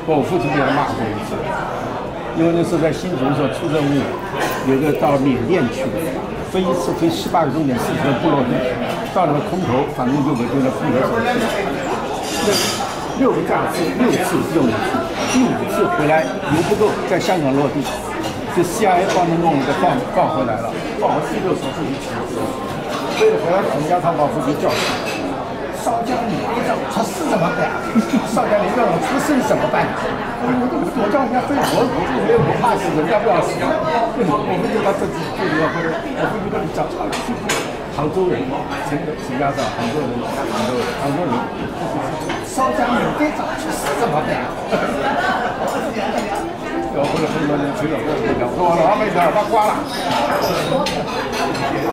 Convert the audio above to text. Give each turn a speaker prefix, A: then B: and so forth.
A: 我父亲被他骂过一次，因为那时候在新竹的时候出任务，有个到缅甸去，飞一次飞18个钟点40个不落地，到那个空投，反正就给丢在空投手里。那6个架次6次用一次，第5次回来油不够，在香港落地，就 CIA 帮他弄了个放回来了，放了46手自己抢，飞了回来全家他把父亲叫去。少将领队长出事怎么办？少将领队长出事怎么办？我叫人家飞，我怕死，人家不要死。我们就把自己这个或者我们就跟你讲，杭州人，陈家长，杭州人，少将领队长出事怎么办？然后后来很多人吹了，我说老阿妹的，他挂了。